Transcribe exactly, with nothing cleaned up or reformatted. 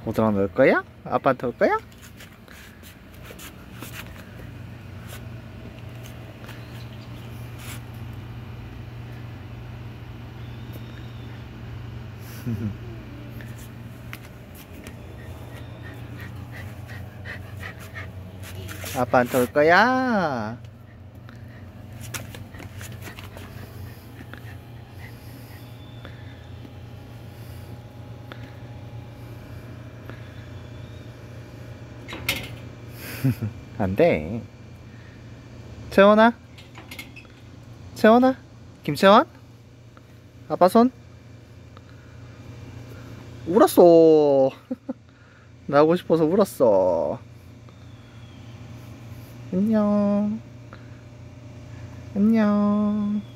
호두랑 놀 거야? 아빠한테 올 거야? 아빠한테 올 거야? 안 돼. 채원아? 채원아? 김채원? 아빠 손? 울었어. 나오고 싶어서 울었어. 안녕. 안녕.